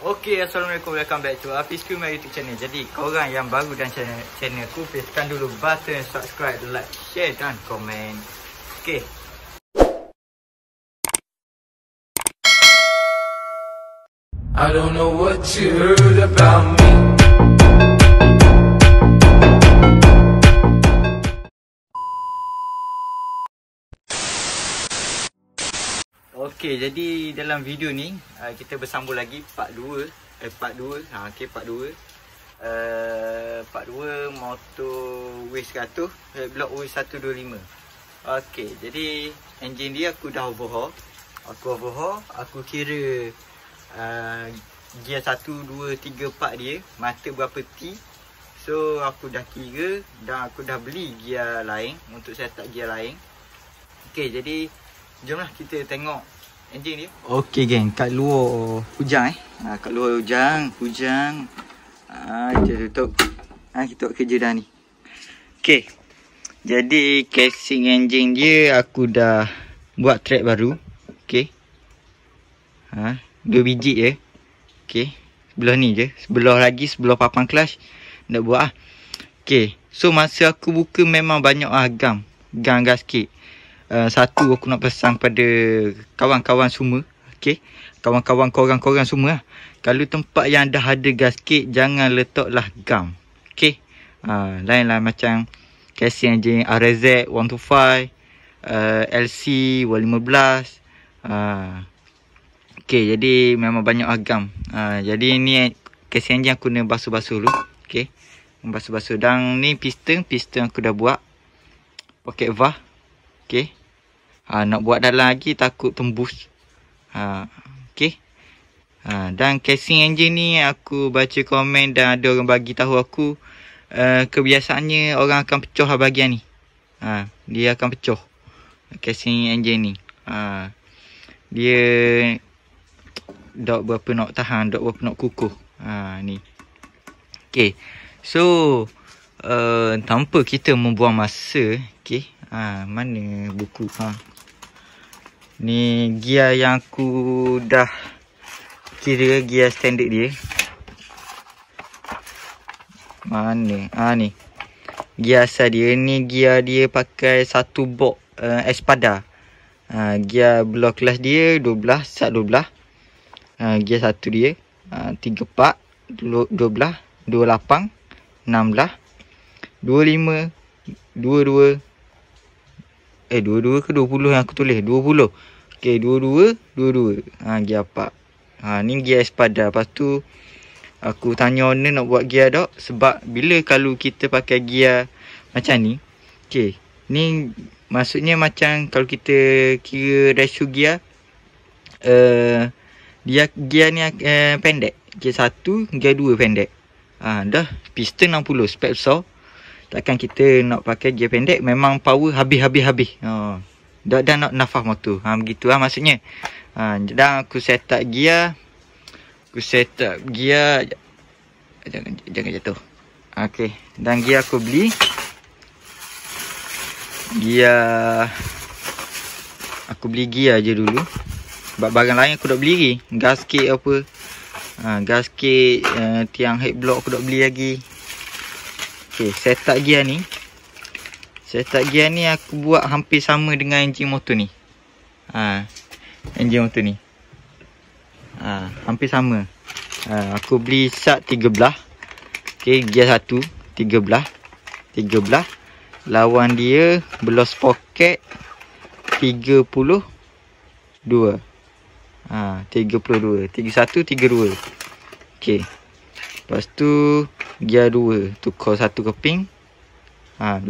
Okay, Assalamualaikum, welcome back to Hafiz Ku My YouTube channel. Jadi korang yang baru dan channel ku, tekan dulu button subscribe, like, share dan komen. Okay. I don't know what you heard about me. Okay, jadi dalam video ni kita bersambung lagi part 2. Part 2 motor W100 Block W125. Okay, jadi enjin dia aku dah overhaul. Aku kira gear 1, 2, 3, 4 dia mata berapa T. So aku dah kira dan aku dah beli gear lain untuk setup gear lain. Okay, jadi jomlah kita tengok enjin dia. Okay geng, kat luar hujan kat luar hujan. Kita tutup. Kita buat kerja dah ni. Okay, jadi casing enjin dia aku dah buat track baru. Okay, 2 biji je. Okay, sebelah ni je, sebelah papan clutch nak buat Okay, so masa aku buka memang banyak gam gasket. Satu aku nak pesan pada kawan-kawan semua. Okay, kawan-kawan korang semua. Kalau tempat yang dah ada gasket, jangan letaklah gam. Okay, lain-lain macam casing enjin RZ 125, LC 115. Okay, jadi memang banyak agam. Jadi ni casing enjin aku kena basuh-basuh dulu. Okay, basuh-basuh. Dan ni piston aku dah buat pocket valve. Okay, nak buat dalam lagi takut tembus. Okay, dan casing enjin ni aku baca komen dan ada orang bagi tahu aku kebiasaannya orang akan pecah bahagian ni. Dia akan pecah casing enjin ni. Dia dok berapa nak tahan, dok berapa nak kukuh. Ni. Okay, so tanpa kita membuang masa, okay, mana buku. Ni gear yang aku dah kira gear standard dia. Mana? Ni gear asal dia. Ni gear dia pakai satu box Espada. Gear block kelas dia 12, sat 12. Gear satu dia 34, 12, 28, 16, 25, 22. 22 ke 20 yang aku tulis? 20. Okay, 22. Gear 4. Ni gear Espada. Lepas tu aku tanya owner nak buat gear tak. Sebab bila kalau kita pakai gear macam ni, okay, ni maksudnya macam kalau kita kira ratio gear, dia gear ni pendek. Gear 1, gear 2 pendek. Dah piston 60, spek besar. Takkan kita nak pakai gear pendek, memang power habis. Dah nak nafas motor. Begitu maksudnya. Dan aku set up gear. Jangan jatuh. Okay, dan gear aku beli. Aku beli gear je dulu. Sebab barang lain aku dah beli lagi. Gasket apa. Gasket, tiang head block aku dah beli lagi. Okay, setup gear ni. Aku buat hampir sama dengan enjin motor ni. Enjin motor ni. Hampir sama. Aku beli sat 13. Okay, gear 1 13. Lawan dia belah sprocket 32. 31, 32. Okay. Lepas tu gear 2 tukar satu keping. 18.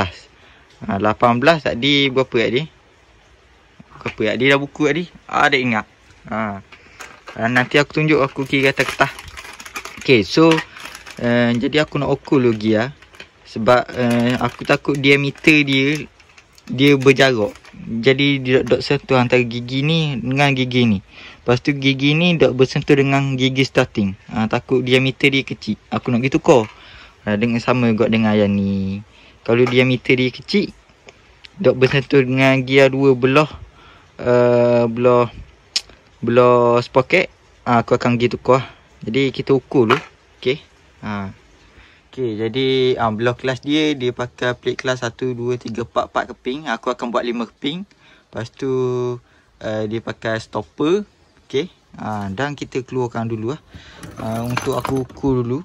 18 tadi berapa tadi? Dah buku tadi. Ada ingat. Nanti aku tunjuk, aku kira kata-kata. Okay, so jadi aku nak ukur dulu gear. Sebab aku takut diameter dia berjarak. Jadi dia dok sentuh antara gigi ni dengan gigi ni. Lepas tu gigi ni dok bersentuh dengan gigi starting. Takut diameter dia kecil. Aku nak pergi tukar. Dengan sama juga dengan yang ni. Kalau diameter dia kecil, dok bersentuh dengan gear 2 belah sprocket, aku akan pergi tukar. Jadi kita ukur dulu. Okey. Okey, jadi block kelas dia pakai plate kelas 1 2 3 4 keping. Aku akan buat 5 keping. Lepas tu dia pakai stopper. Okey. Dan kita keluarkan dulu untuk aku ukur dulu.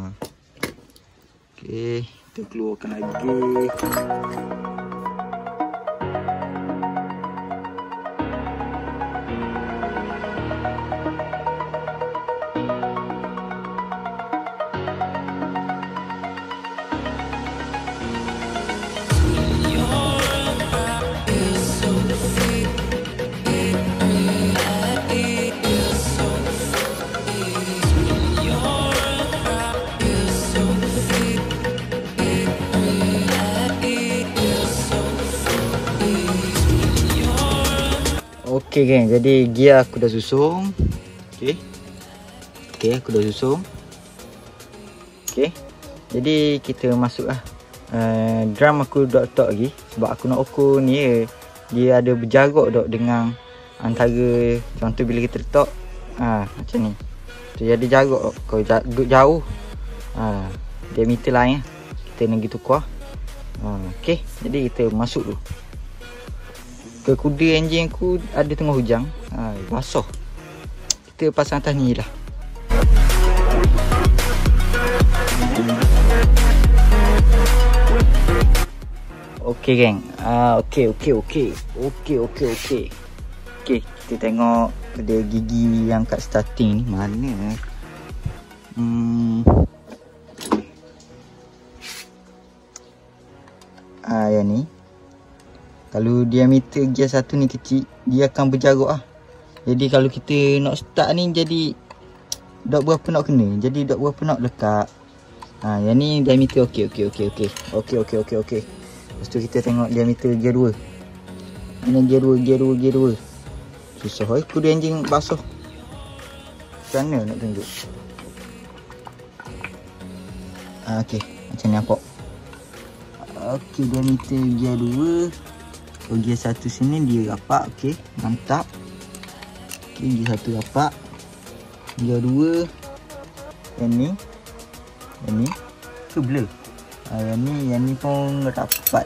Okey, kita keluarkan lagi. Okey geng, jadi gear aku dah susung. Okey. Okey, aku dah susung. Okey. Jadi kita masuklah. Drum aku dok letak lagi sebab aku nak ukur ni dia ada berjarak dok dengan antara, contoh bila kita letak macam ni. Dia ada jarak kau jauh. Diameter lain kita nak gitu kuah. Okey, jadi kita masuk dulu. Ke kuda enjin aku ada tengah hujan. Basah. Kita pasang atas ni lah. Okey geng. Okey. Okey, kita tengok ada gigi yang kat starting ni mana. Yang ni. Kalau diameter gear 1 ni kecil, dia akan berjarak Jadi kalau kita nak start ni, jadi dok berapa nak kena. Jadi dok berapa nak lekat. Yang ni diameter okey. Lepas tu kita tengok diameter gear 2. Ini gear 2. Susah kuda enjin basah. Macam mana nak tunjuk? Okey, macam ni nampak. Okey, diameter gear 2. Gear 1 sini dia rapat. Okey, mantap. Okey, gear 1 rapat. Gear 2 yang ni ke blur. Yang ni pun rapat.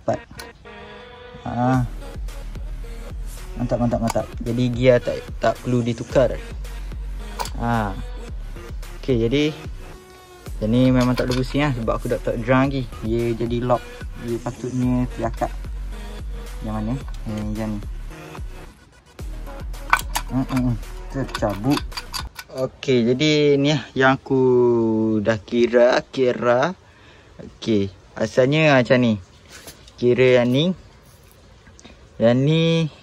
Mantap. Jadi gear tak perlu ditukar. Okey, jadi yang ni memang tak ada pusing sebab aku dah tak drum lagi. Dia jadi lock. Dia patutnya terangkat. Yang mana? Yang ni. Tercabut. Okey, jadi ni yang aku dah kira. Okey, asalnya macam ni. Kira yang ni. Yang ni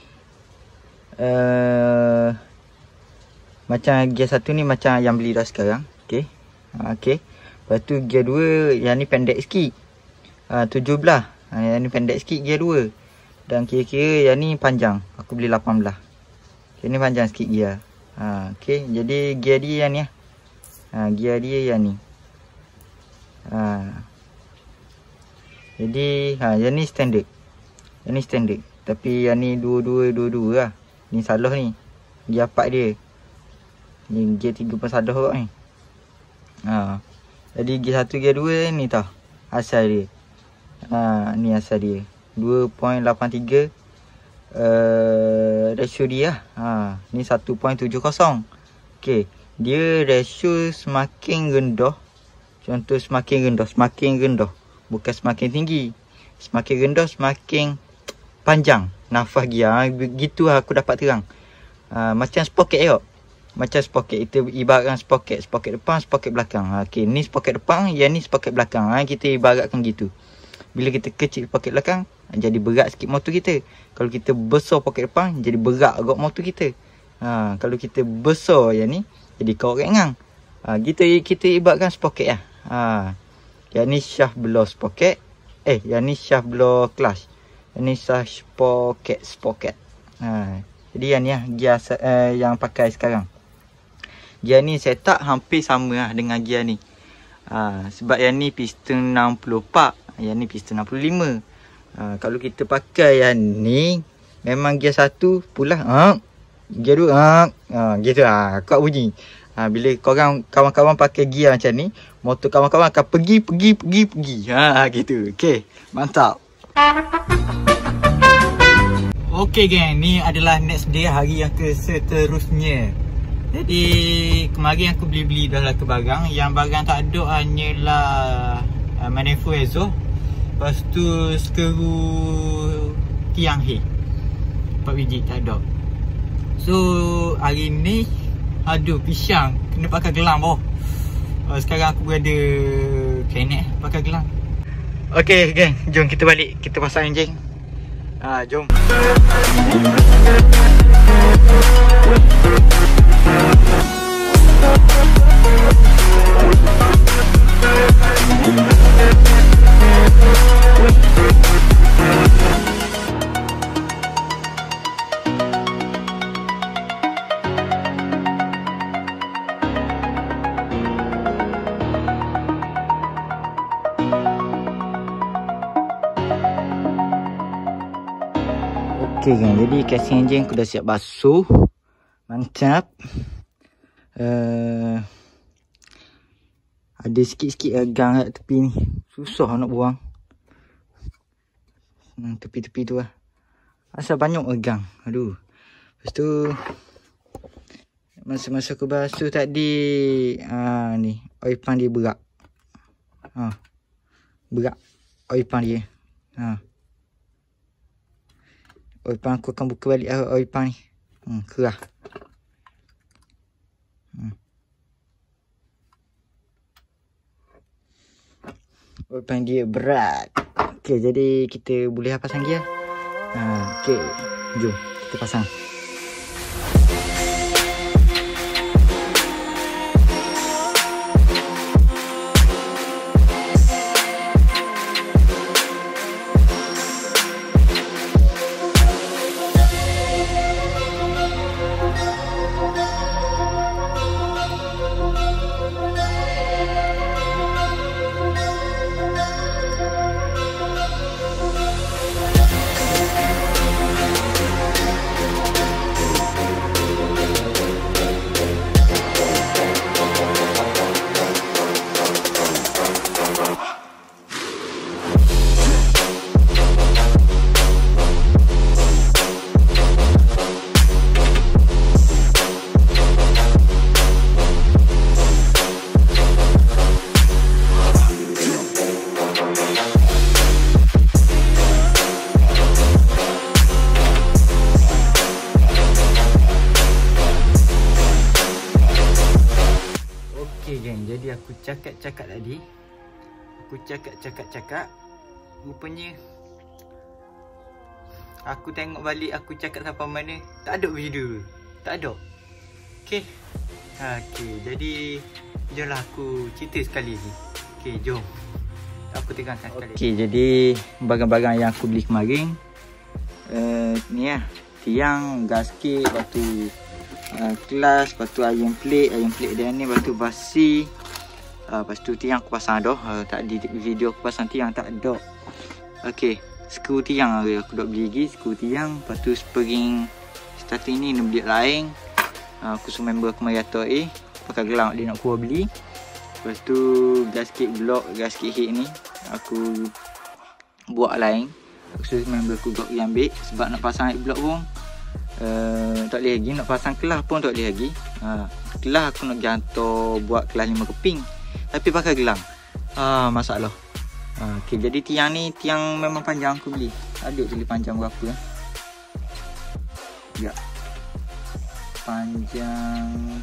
macam gear 1 ni macam yang beli dah sekarang. Okey. Lepas tu gear 2 yang ni pendek sikit. 17. Yang ni pendek sikit gear 2. Dan kira-kira yang ni panjang. Aku beli 18. Yang ni panjang sikit gear. Okey, jadi gear dia yang ni. Gear dia yang ni. Jadi yang ni standard. Tapi yang ni dua-dua lah. Ni salah ni. Gear 4 dia. Ni gear 3 pun salah kot ni. Jadi gear 1 gear 2 ni tau. Asal dia. Ni asal dia. 2.83 ratio dia. Ni 1.70. Okey, dia ratio semakin rendah. Contoh semakin rendah, bukan semakin tinggi. Semakin rendah semakin panjang nafas gear. Begitu aku dapat terang. Macam sprocket tau. Macam sprocket, kita ibaratkan sprocket depan, sprocket belakang. Okey, ni sprocket depan, yang ni sprocket belakang. Kita ibaratkan gitu. Bila kita kecil sprocket belakang, jadi berat sikit motor kita. Kalau kita besar poket depan, jadi berat agak motor kita. Kalau kita besar yang ni, jadi kau ringan. Kita ibaratkan sprocket lah. Yang ni shaft blow sprocket. Yang ni shaft blow clutch. Yang ni shaft sprocket. Jadi yang ni lah gear yang pakai sekarang. Gear ni setup hampir sama lah dengan gear ni. Sebab yang ni piston 64. Yang ni piston 65. Kalau kita pakai yang ni, memang gear 1 pula gear 2 gitu kuat bunyi. Bila korang kawan-kawan pakai gear macam ni, motor kawan-kawan akan pergi. Gitu. Okey, mantap. Okey geng, ni adalah next day, hari yang ke seterusnya. Jadi kemarin aku beli dah lah ke barang. Yang barang tak ada hanyalah manifold exhaust. Lepas tu skru tiang head 4 biji tak ada. So hari ni aduh pisang, kena pakai gelang boh. Sekarang aku berada Kenet pakai gelang. Okey geng, jom kita balik, kita pasang enjin. Jom. Okey kan, jadi casing enjin aku dah siap basuh. Mantap. Ada sikit-sikit gang kat tepi ni. Susah nak buang. Tepi-tepi tu lah. Asal banyak gang. Aduh. Lepas tu masa-masa aku basuh tadi, ni oil pan dia berak. Berak oil pan dia. Oil pan aku akan buka balik oil pan ni. Kerah. Oil pan dia berat. Okey, jadi kita boleh pasang gear. Okey, jom kita pasang. Jadi aku cakap tadi, aku cakap rupanya aku tengok balik, aku cakap sampai mana tak ada video, tak ada. Okey, jadi jomlah aku cerita sekali lagi. Okey, jom aku terangkan sekali. Okey, jadi barang-barang yang aku beli kemarin, ni lah, tiang, gasket, lepas tu kelas, lepas tu iron plate dia ni, lepas tu basi, lepas tu tiang aku pasang dah. Tak di video aku pasang tiang tak ada. Okey, skru tiang aku dah beli lagi, skru tiang. Lepas tu spring starting ni nak beli lain. Aku suruh member aku mari atas pakai gelang dia nak keluar beli. Lepas tu gasket block, gasket head ni aku buat lain. Aku suruh member aku pergi ambil sebab nak pasang head block pun tak boleh lagi, nak pasang kelas pun tak boleh lagi. Kelas aku nak gantor buat kelas 5 keping tapi pakai gelang. Masalah. Okey, jadi tiang ni tiang memang panjang aku beli. Ada tulis panjang berapa ya. Panjang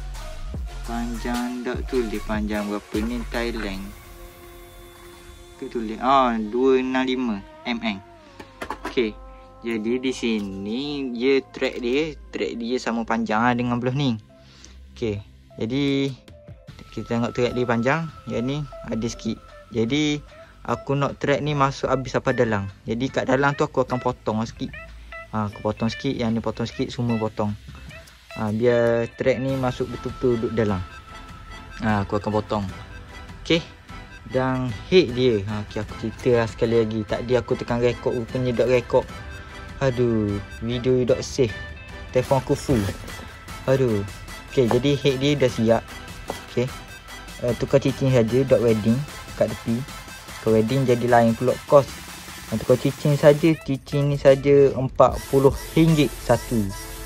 tak tulis panjang berapa ni, Thailand. Tu tulis 265 mm. Okey. Jadi di sini dia track dia sama panjang dengan belah ni. Okey. Jadi kita tengok track dia panjang, yang ni ada sikit. Jadi aku nak track ni masuk habis apa dalam. Jadi kat dalam tu aku akan potong sikit. Aku potong sikit, yang ni potong sikit, semua potong. Biar track ni masuk betul-betul duduk dalam. Aku akan potong. Okey. Dan head dia, okey, aku cerita lah sekali lagi. Tadi aku tekan rekod, rupanya dok rekod. Aduh, video dok save. Telefon aku full. Aduh. Okey, jadi head dia dah siap. Okey. Tukar cincin saja dot wedding kat tepi. Ke wedding jadi lain pula kos. Tukar cincin saja, cincin ni saja RM40 satu.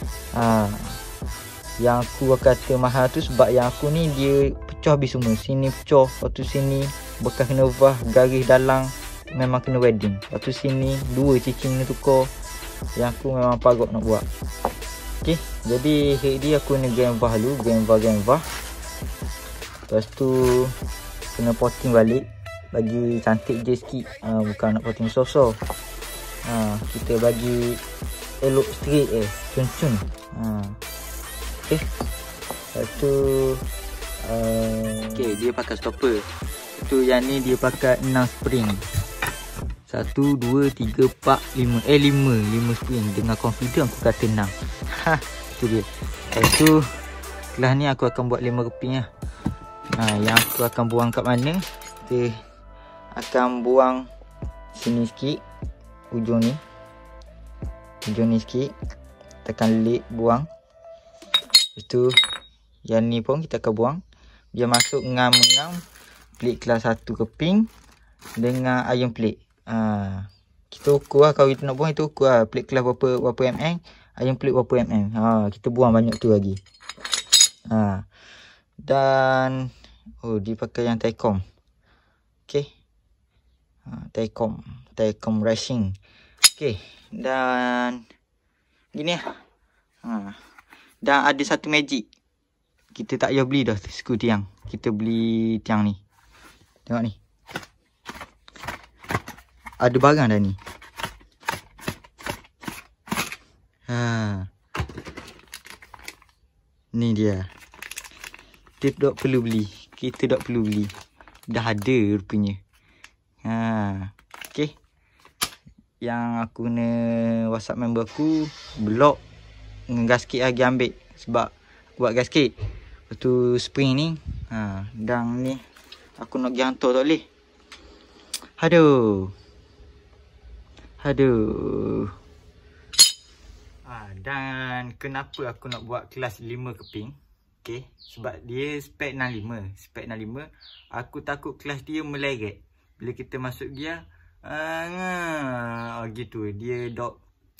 Yang aku kata mahal tu sebab yang aku ni dia pecah habis semua. Sini pecah, lepas tu sini bekas kena vah, garis dalang memang kena wedding. Lepas tu sini 2 cincin ni tukar. Yang aku memang parut nak buat. Okey, jadi head dia aku kena game vah dulu, game vah. Lepas tu kena potting balik. Bagi cantik je sikit. Bukan nak potting so-so. Kita bagi elok straight cun-cun. Okey. Lepas tu okey, dia pakai stopper. Tu yang ni dia pakai 6 spring. 1 2 3 4 5 5 spring. Dengan confident aku kata 6. Tu dia. Lepas tu kelas ni aku akan buat 5 keping lah. Yang aku akan buang kat mana? Kita akan buang sini sikit, ujung ni sikit, tekan lip buang. Lepas tu yang ni pun kita akan buang. Dia masuk ngam-ngam plate kelas 1 keping dengan iron plate. Kita ukur lah, kalau kita nak buang kita ukur lah plate kelas berapa mm, iron plate berapa mm. Kita buang banyak tu lagi. Dan dia pakai yang Tacom. Okey. Tacom racing. Okey, dan gini lah. Dan ada satu magic. Kita tak payah beli dah skru tiang. Kita beli tiang ni. Tengok ni. Ada barang dah ni. Ni dia. Kita tak perlu beli. Dah ada rupanya. Okey. Yang aku kena WhatsApp member aku, blok dengan gasket lagi ambil sebab aku buat gasket. Lepas tu spring ni, dan ni aku nak pergi hantar tak boleh. Aduh. Dan kenapa aku nak buat kelas 5 keping? Okey, sebab dia spek 65. Aku takut kelas dia meleret. Bila kita masuk gear, gitu. Dia dok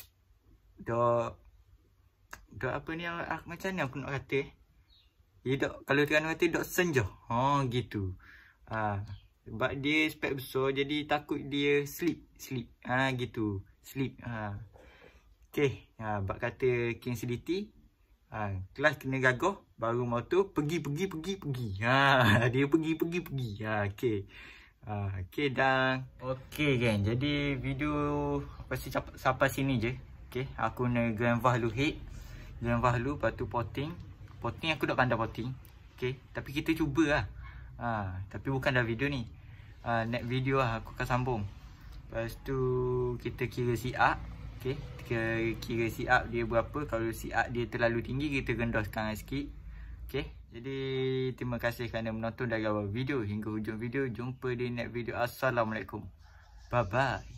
apa ni, macam ni aku nak kata. Dia dok, kalau tekan kata dok senjah. Gitu. Sebab dia spek besar jadi takut dia slip. Gitu. Slip. Okey, bab kata King CDT, kelas kena gagah baru motor pergi. Dia pergi. Okey. Okey dah. Okey geng, jadi video pasti sampai sini je. Okey, aku nak grand vah dulu head. Grand vah dulu, lepas tu potting. Potting aku tak pandai potting. Okey, tapi kita cubalah. Tapi bukan dah video ni. Next video lah aku akan sambung. Lepas tu kita kira siap. Okey, kita kira siap dia berapa. Kalau siap dia terlalu tinggi, kita rendahkan sikit. Okey, jadi terima kasih kerana menonton dari awal video hingga hujung video. Jumpa di next video. Assalamualaikum. Bye bye.